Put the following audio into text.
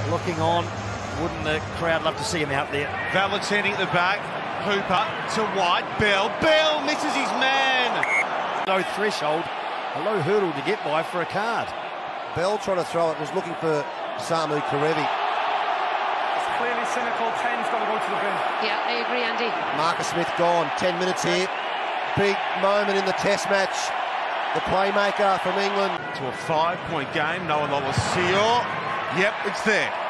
looking on. Wouldn't the crowd love to see him out there? Valentini at the back. Hooper to White. Bell misses his man. Low threshold, a low hurdle to get by for a card. Bell trying to throw it, was looking for Samu Kerevi. It's clearly cynical. 10's got to go to the bin. Yeah, I agree, Andy. Marcus Smith gone. 10 minutes here. Big moment in the test match. The playmaker from England. To a 5-point game. Noah Lolosio. Yep, it's there.